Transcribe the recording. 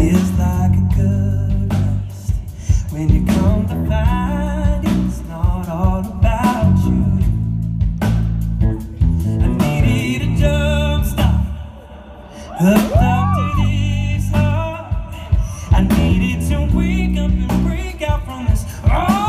feels like a good rest when you come to find it's not all about you. I needed a jump start, hooked up to this heart. I needed to wake up and break out from this.